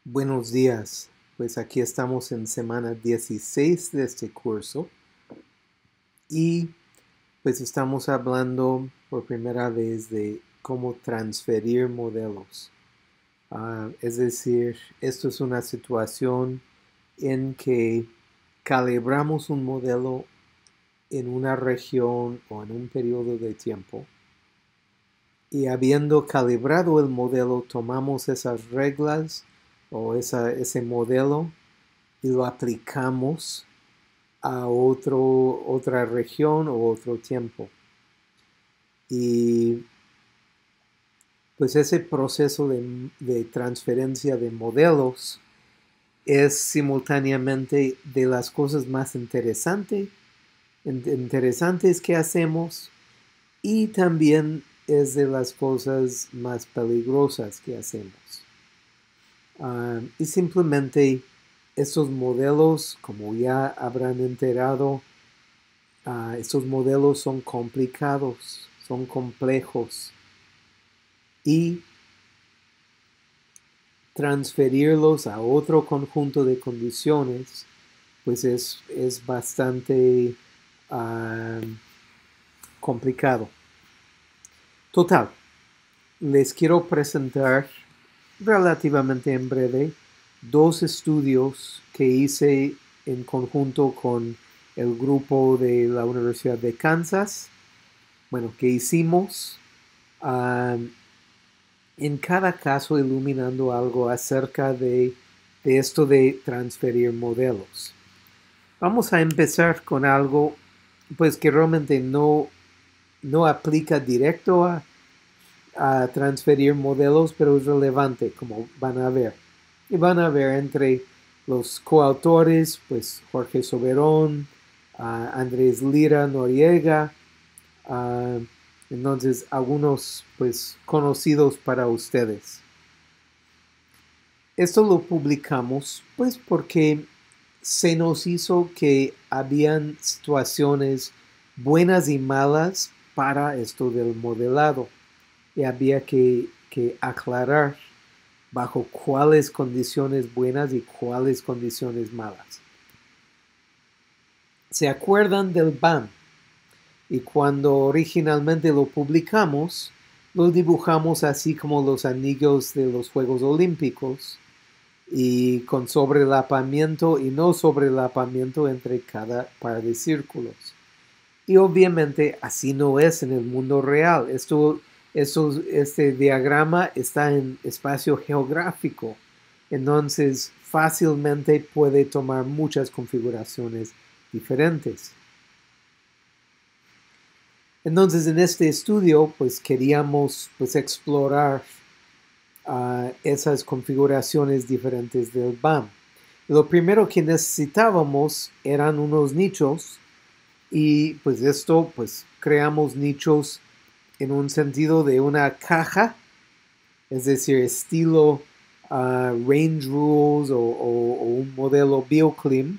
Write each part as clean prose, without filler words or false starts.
Buenos días, pues aquí estamos en semana 16 de este curso y pues estamos hablando por primera vez de cómo transferir modelos. Es decir, esto es una situación en que calibramos un modelo en una región o en un periodo de tiempo y habiendo calibrado el modelo tomamos esas reglas o ese modelo y lo aplicamos a otra región o otro tiempo. Y pues ese proceso de transferencia de modelos es simultáneamente de las cosas más interesantes que hacemos y también es de las cosas más peligrosas que hacemos. Y simplemente estos modelos, como ya habrán enterado, estos modelos son complicados, son complejos y transferirlos a otro conjunto de condiciones pues es bastante complicado. Total, les quiero presentar relativamente en breve dos estudios que hice en conjunto con el grupo de la Universidad de Kansas, bueno, que hicimos en cada caso iluminando algo acerca de esto de transferir modelos. Vamos a empezar con algo pues que realmente no aplica directo a transferir modelos, pero es relevante, como van a ver. Y van a ver entre los coautores, pues Jorge Soberón, Andrés Lira Noriega, entonces algunos pues conocidos para ustedes. Esto lo publicamos pues porque se nos hizo que habían situaciones buenas y malas para esto del modelado y había que aclarar bajo cuáles condiciones buenas y cuáles condiciones malas. ¿Se acuerdan del BAM? Y cuando originalmente lo publicamos, lo dibujamos así como los anillos de los Juegos Olímpicos y con sobrelapamiento y no sobrelapamiento entre cada par de círculos. Y obviamente así no es en el mundo real. Este diagrama está en espacio geográfico, entonces fácilmente puede tomar muchas configuraciones diferentes. Entonces en este estudio pues queríamos pues explorar esas configuraciones diferentes del BAM. Lo primero que necesitábamos eran unos nichos y pues esto pues creamos nichos en un sentido de una caja, es decir, estilo Range Rules o un modelo BioClim.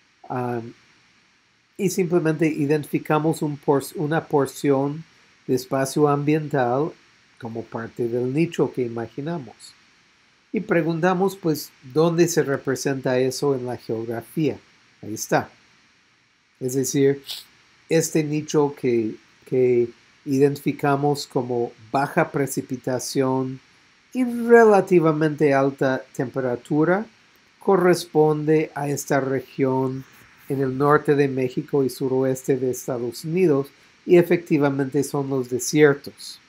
Y simplemente identificamos una porción de espacio ambiental como parte del nicho que imaginamos. Y preguntamos, pues, ¿dónde se representa eso en la geografía? Ahí está. Es decir, este nicho que identificamos como baja precipitación y relativamente alta temperatura corresponde a esta región en el norte de México y suroeste de Estados Unidos y efectivamente son los desiertos.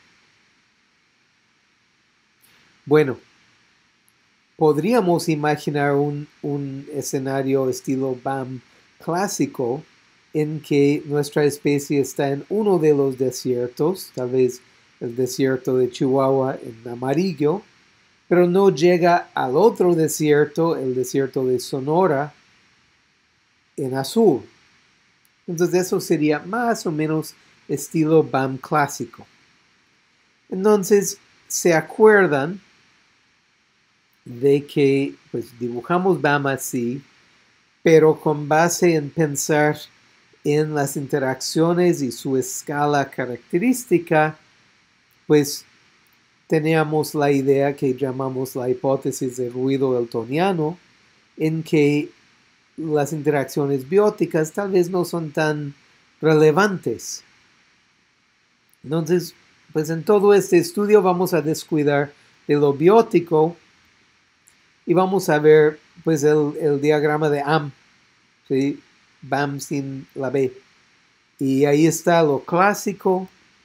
Bueno, podríamos imaginar un escenario estilo BAM clásico en que nuestra especie está en uno de los desiertos, tal vez el desierto de Chihuahua en amarillo, pero no llega al otro desierto, el desierto de Sonora, en azul. Entonces eso sería más o menos estilo BAM clásico. Entonces, ¿se acuerdan de que pues dibujamos BAM así, pero con base en pensar en las interacciones y su escala característica, pues teníamos la idea que llamamos la hipótesis de ruido eltoniano, en que las interacciones bióticas tal vez no son tan relevantes. Entonces, pues en todo este estudio vamos a descuidar de lo biótico y vamos a ver pues el diagrama de AM, ¿sí? BAM sin la B. Y ahí está lo clásico.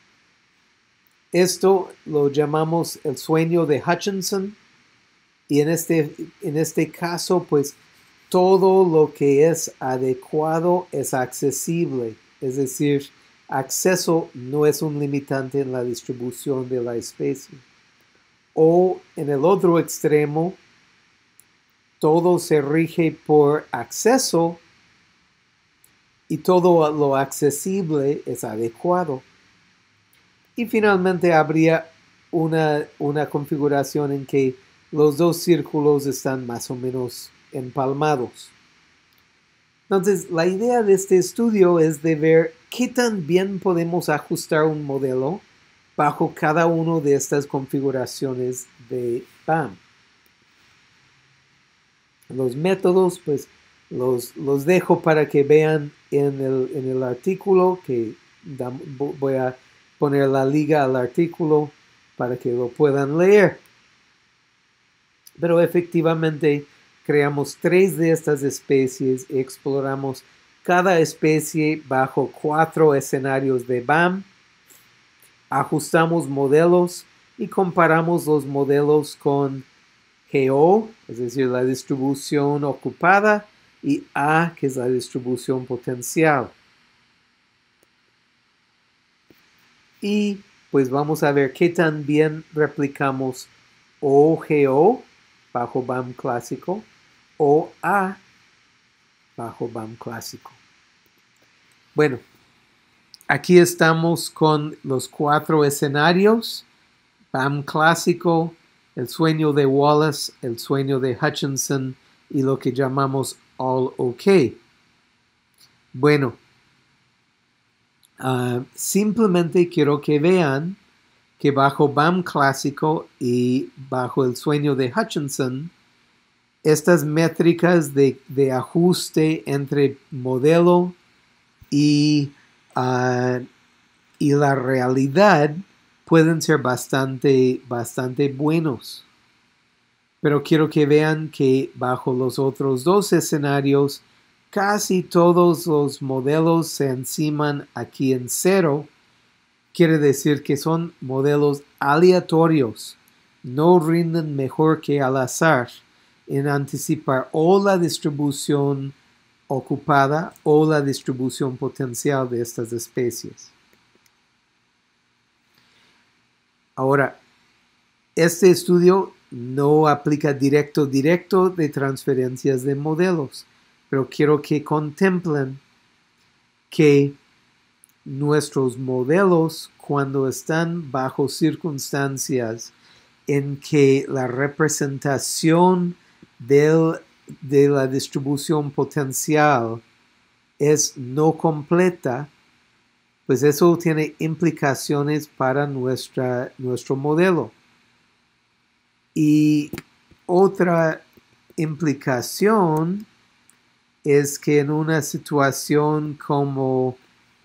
Esto lo llamamos el sueño de Hutchinson. Y en este caso, pues todo lo que es adecuado es accesible. Es decir, acceso no es un limitante en la distribución de la especie. O en el otro extremo, todo se rige por acceso y todo lo accesible es adecuado. Y finalmente habría una configuración en que los dos círculos están más o menos empalmados. Entonces, la idea de este estudio es de ver qué tan bien podemos ajustar un modelo bajo cada una de estas configuraciones de BAM. Los métodos, pues, los dejo para que vean en el artículo, que voy a poner la liga al artículo para que lo puedan leer. Pero efectivamente creamos 3 de estas especies y exploramos cada especie bajo 4 escenarios de BAM. Ajustamos modelos y comparamos los modelos con GO, es decir, la distribución ocupada, y A, que es la distribución potencial. Y pues vamos a ver qué tan bien replicamos OGO bajo BAM clásico o A bajo BAM clásico. Bueno, aquí estamos con los 4 escenarios: BAM clásico, el sueño de Wallace, el sueño de Hutchinson y lo que llamamos All OK. Bueno, simplemente quiero que vean que bajo BAM clásico y bajo el sueño de Hutchinson, estas métricas de ajuste entre modelo y la realidad pueden ser bastante buenos. Pero quiero que vean que bajo los otros 2 escenarios, casi todos los modelos se enciman aquí en 0. Quiere decir que son modelos aleatorios, no rinden mejor que al azar en anticipar o la distribución ocupada o la distribución potencial de estas especies. Ahora, este estudio no aplica directo de transferencias de modelos, pero quiero que contemplen que nuestros modelos, cuando están bajo circunstancias en que la representación de la distribución potencial es no completa, pues eso tiene implicaciones para nuestro modelo. Y otra implicación es que en una situación como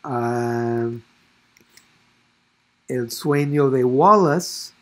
el sueño de Wallace,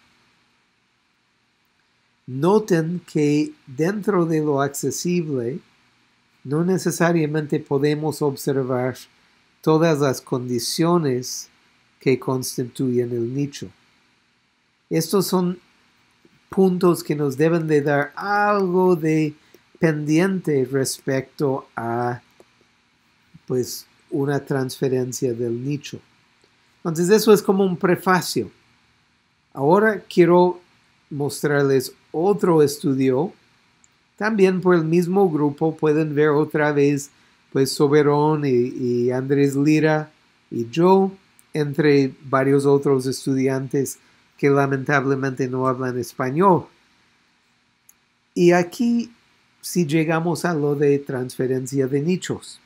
noten que dentro de lo accesible no necesariamente podemos observar todas las condiciones que constituyen el nicho. Estos son puntos que nos deben de dar algo de pendiente respecto a pues una transferencia del nicho. Entonces eso es como un prefacio. Ahora quiero mostrarles otro estudio, también por el mismo grupo. Pueden ver otra vez pues Soberón y Andrés Lira y yo, entre varios otros estudiantes que lamentablemente no hablan español. Y aquí sí llegamos a lo de transferencia de nichos.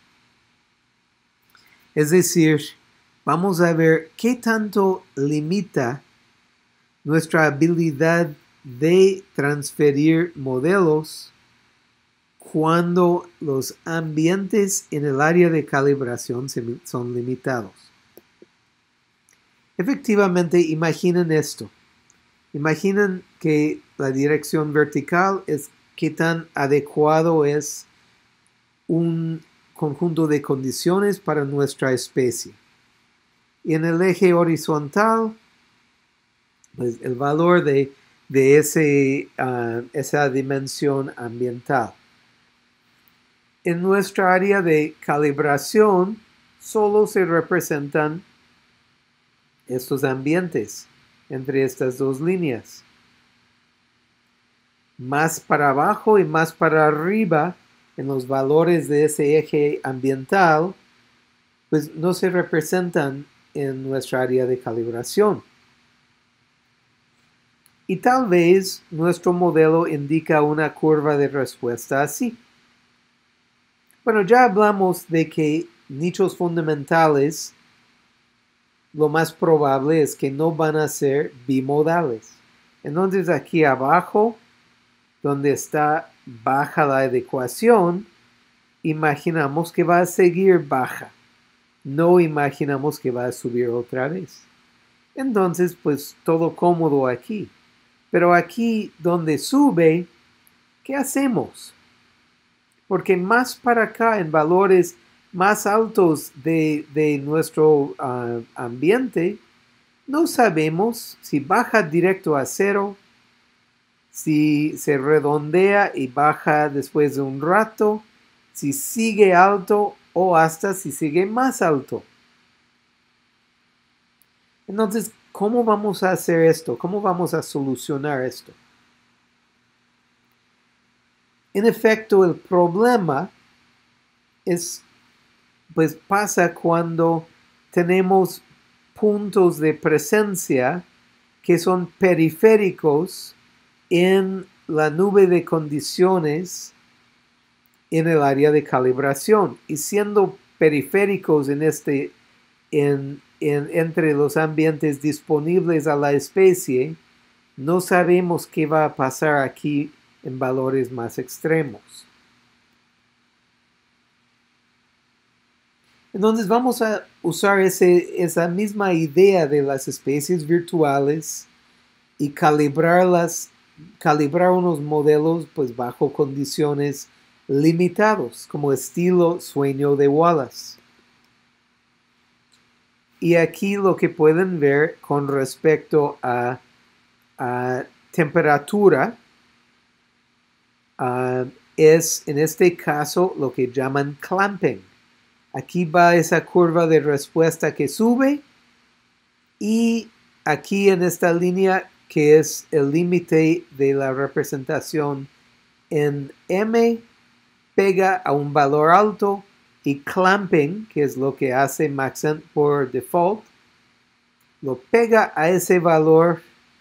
Es decir, vamos a ver qué tanto limita nuestra habilidad de transferir modelos cuando los ambientes en el área de calibración son limitados. Efectivamente, imaginen esto. Imaginen que la dirección vertical es qué tan adecuado es un conjunto de condiciones para nuestra especie. Y en el eje horizontal, pues el valor de esa dimensión ambiental. En nuestra área de calibración solo se representan estos ambientes entre estas dos líneas. Más para abajo y más para arriba en los valores de ese eje ambiental, pues no se representan en nuestra área de calibración. Y tal vez nuestro modelo indica una curva de respuesta así. Bueno, ya hablamos de que nichos fundamentales, lo más probable es que no van a ser bimodales. Entonces aquí abajo, donde está baja la adecuación, imaginamos que va a seguir baja. No imaginamos que va a subir otra vez. Entonces, pues todo cómodo aquí. Pero aquí donde sube, ¿qué hacemos? Porque más para acá, en valores más altos de nuestro ambiente, no sabemos si baja directo a cero, si se redondea y baja después de un rato, si sigue alto o hasta si sigue más alto. Entonces, ¿cómo vamos a hacer esto? ¿Cómo vamos a solucionar esto? En efecto, el problema pues pasa cuando tenemos puntos de presencia que son periféricos en la nube de condiciones en el área de calibración. Y siendo periféricos entre los ambientes disponibles a la especie, no sabemos qué va a pasar aquí en valores más extremos. Entonces vamos a usar esa misma idea de las especies virtuales y calibrar unos modelos pues bajo condiciones limitados, como estilo sueño de Wallace. Y aquí lo que pueden ver con respecto a temperatura es en este caso lo que llaman clamping. Aquí va esa curva de respuesta que sube y aquí en esta línea que es el límite de la representación en M pega a un valor alto y clamping, que es lo que hace Maxent por default, lo pega a ese valor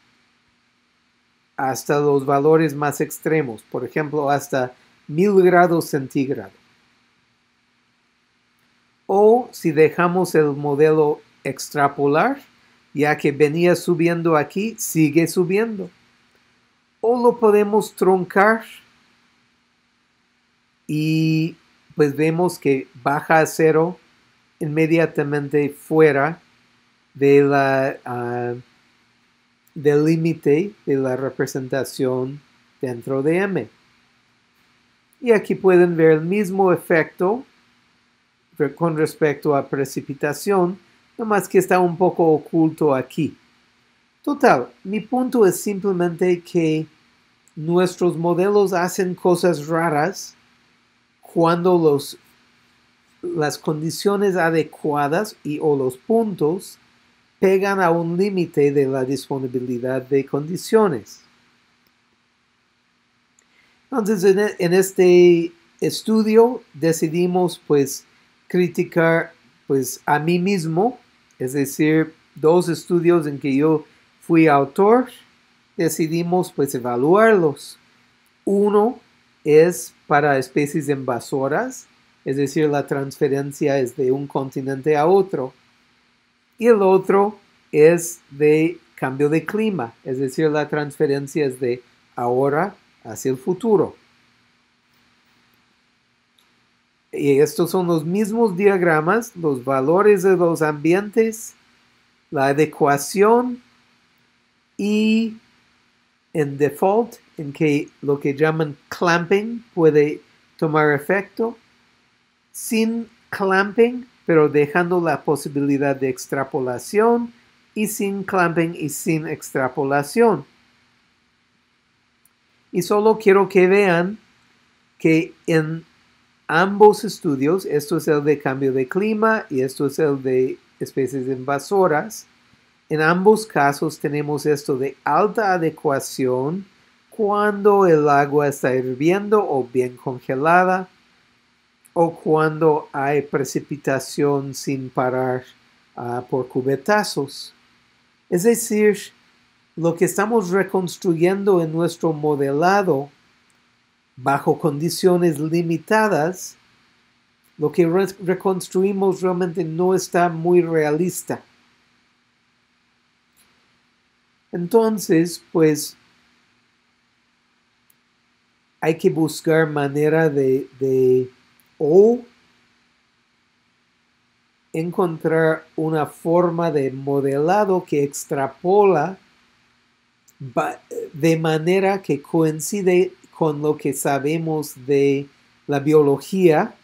hasta los valores más extremos, por ejemplo, hasta 1000 grados centígrados. O si dejamos el modelo extrapolar, ya que venía subiendo aquí, sigue subiendo. O lo podemos truncar y pues vemos que baja a cero inmediatamente fuera de del límite de la representación dentro de M. Y aquí pueden ver el mismo efecto con respecto a precipitación, nomás que está un poco oculto aquí. Total, mi punto es simplemente que nuestros modelos hacen cosas raras cuando las condiciones adecuadas o los puntos pegan a un límite de la disponibilidad de condiciones. Entonces, en este estudio decidimos pues criticar pues a mí mismo, es decir, 2 estudios en que yo fui autor, decidimos pues evaluarlos. Uno es para especies invasoras, es decir, la transferencia es de un continente a otro. Y el otro es de cambio de clima, es decir, la transferencia es de ahora hacia el futuro. Y estos son los mismos diagramas, los valores de los ambientes, la adecuación y en default, en que lo que llaman clamping puede tomar efecto, sin clamping, pero dejando la posibilidad de extrapolación, y sin clamping y sin extrapolación. Y solo quiero que vean que en ambos estudios, esto es el de cambio de clima y esto es el de especies invasoras, en ambos casos tenemos esto de alta adecuación cuando el agua está hirviendo o bien congelada, o cuando hay precipitación sin parar por cubetazos. Es decir, lo que estamos reconstruyendo en nuestro modelado bajo condiciones limitadas, lo que reconstruimos realmente no está muy realista. Entonces, pues, hay que buscar manera de o encontrar una forma de modelado que extrapola de manera que coincide con lo que sabemos de la biología.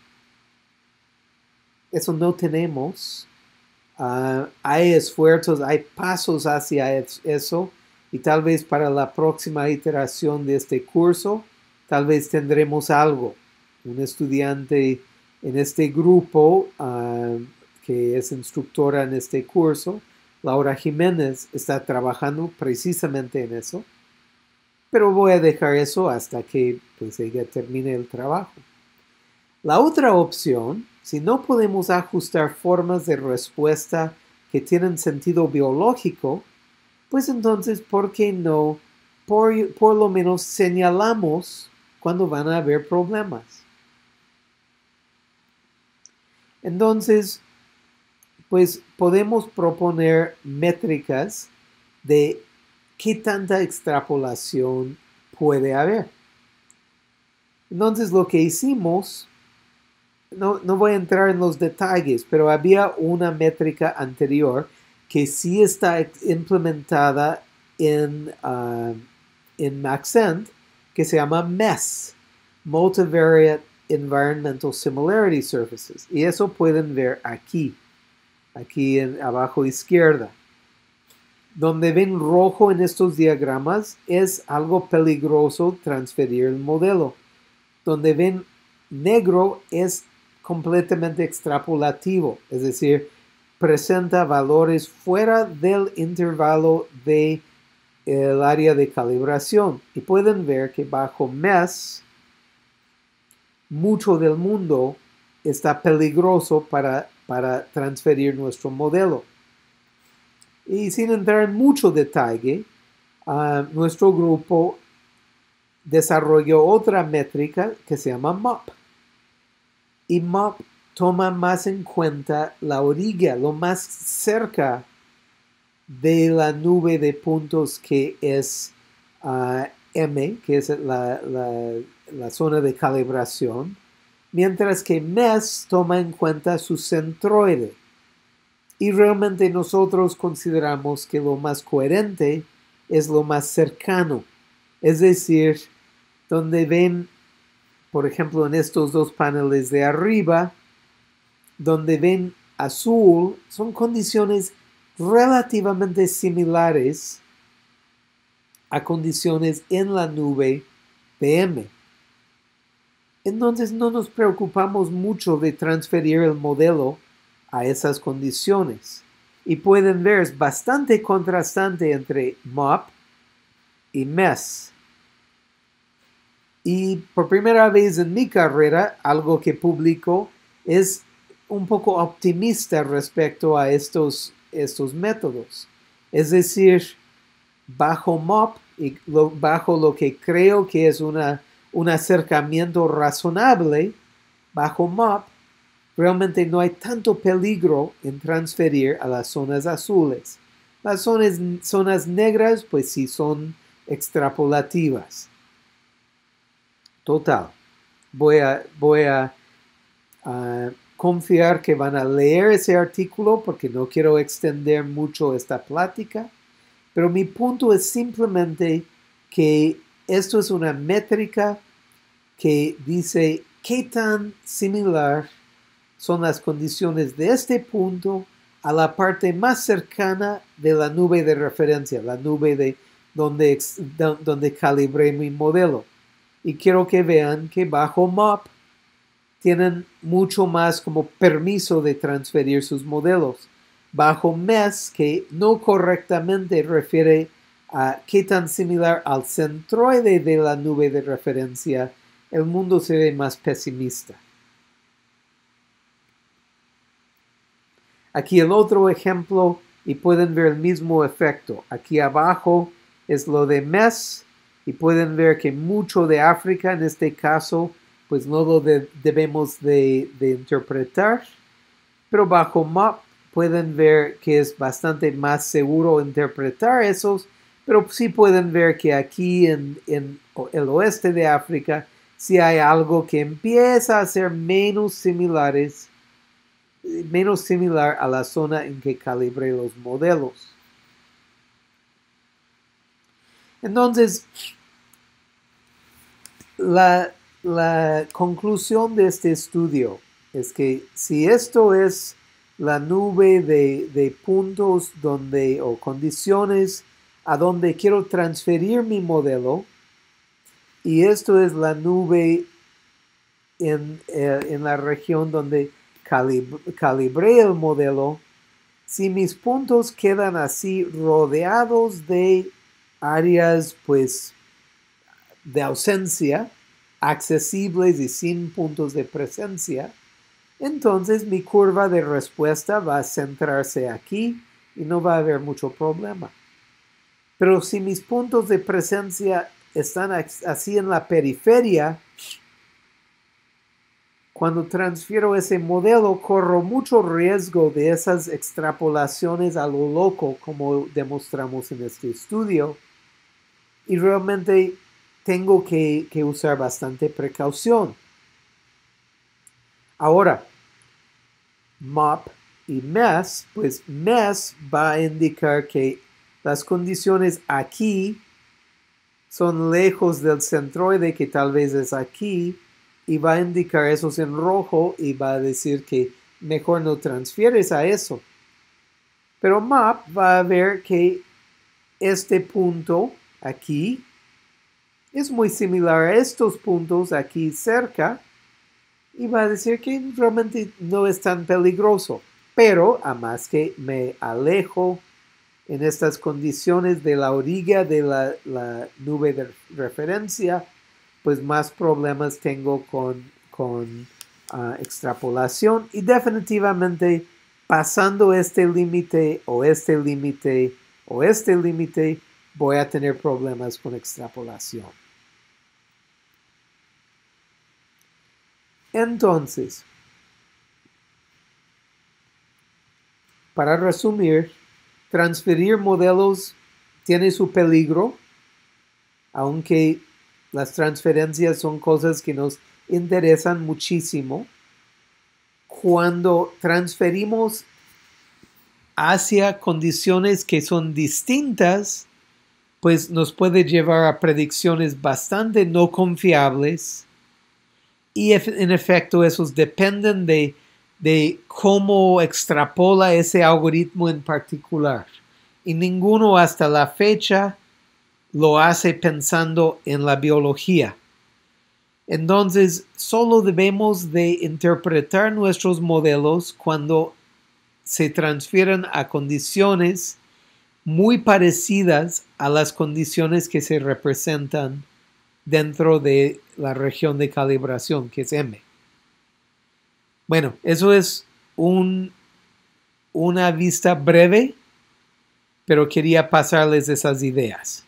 Eso no tenemos. Hay esfuerzos, hay pasos hacia eso, y tal vez para la próxima iteración de este curso, tal vez tendremos algo. Un estudiante en este grupo, que es instructora en este curso, Laura Jiménez, está trabajando precisamente en eso, pero voy a dejar eso hasta que pues, ella termine el trabajo. La otra opción, si no podemos ajustar formas de respuesta que tienen sentido biológico, pues entonces, ¿por qué no? Por lo menos señalamos cuando van a haber problemas. Entonces, pues podemos proponer métricas de qué tanta extrapolación puede haber. Entonces, lo que hicimos, no voy a entrar en los detalles, pero había una métrica anterior que sí está implementada en Maxent, que se llama MES, Multivariate Environmental Similarity Surfaces. Y eso pueden ver aquí en abajo izquierda. Donde ven rojo en estos diagramas es algo peligroso transferir el modelo. Donde ven negro es completamente extrapolativo, es decir, presenta valores fuera del intervalo del área de calibración. Y pueden ver que bajo MES, mucho del mundo está peligroso para transferir nuestro modelo. Y sin entrar en mucho detalle, nuestro grupo desarrolló otra métrica que se llama MOP. Y MOP toma más en cuenta la orilla, lo más cerca de la nube de puntos que es M, que es la zona de calibración, mientras que MES toma en cuenta su centroide. Y realmente nosotros consideramos que lo más coherente es lo más cercano. Es decir, donde ven, por ejemplo, en estos dos paneles de arriba, donde ven azul, son condiciones relativamente similares a condiciones en la nube PM. Entonces no nos preocupamos mucho de transferir el modelo a esas condiciones. Y pueden ver, es bastante contrastante entre MOP y MES. Y por primera vez en mi carrera, algo que publico es un poco optimista respecto a estos métodos. Es decir, bajo MOP y bajo lo que creo que es un acercamiento razonable, bajo MOP, realmente no hay tanto peligro en transferir a las zonas azules. Las zonas negras, pues sí son extrapolativas. Total. Voy a confiar que van a leer ese artículo porque no quiero extender mucho esta plática. Pero mi punto es simplemente que esto es una métrica que dice qué tan similar son las condiciones de este punto a la parte más cercana de la nube de referencia, la nube de donde calibré mi modelo. Y quiero que vean que bajo MOP tienen mucho más como permiso de transferir sus modelos. Bajo MES, que no correctamente refiere a qué tan similar al centroide de la nube de referencia, el mundo se ve más pesimista. Aquí el otro ejemplo y pueden ver el mismo efecto. Aquí abajo es lo de MES y pueden ver que mucho de África en este caso pues no lo debemos de interpretar, pero bajo MOP pueden ver que es bastante más seguro interpretar esos, pero sí pueden ver que aquí en el oeste de África sí hay algo que empieza a ser menos similar a la zona en que calibré los modelos. Entonces, la conclusión de este estudio es que si esto es la nube de puntos o condiciones a donde quiero transferir mi modelo, y esto es la nube en la región donde calibré el modelo, si mis puntos quedan así rodeados de áreas pues de ausencia, accesibles y sin puntos de presencia, entonces mi curva de respuesta va a centrarse aquí y no va a haber mucho problema. Pero si mis puntos de presencia están así en la periferia, cuando transfiero ese modelo, corro mucho riesgo de esas extrapolaciones a lo loco, como demostramos en este estudio. Y realmente tengo que usar bastante precaución. Ahora, MOP y MES, pues MES va a indicar que las condiciones aquí son lejos del centroide, que tal vez es aquí, y va a indicar esos en rojo y va a decir que mejor no transfieres a eso. Pero MOP va a ver que este punto aquí es muy similar a estos puntos aquí cerca y va a decir que realmente no es tan peligroso. Pero a más que me alejo en estas condiciones de la orilla de la nube de referencia, pues más problemas tengo con extrapolación y definitivamente pasando este límite o este límite o este límite voy a tener problemas con extrapolación. Entonces, para resumir, transferir modelos tiene su peligro, aunque las transferencias son cosas que nos interesan muchísimo. Cuando transferimos hacia condiciones que son distintas, pues nos puede llevar a predicciones bastante no confiables y en efecto esos dependen de cómo extrapola ese algoritmo en particular. Y ninguno hasta la fecha lo hace pensando en la biología. Entonces, solo debemos de interpretar nuestros modelos cuando se transfieren a condiciones muy parecidas a las condiciones que se representan dentro de la región de calibración, que es M. Bueno, eso es una vista breve, pero quería pasarles esas ideas.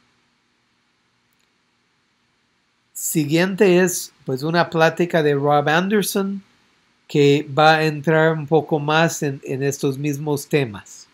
Siguiente es pues una plática de Rob Anderson que va a entrar un poco más en estos mismos temas.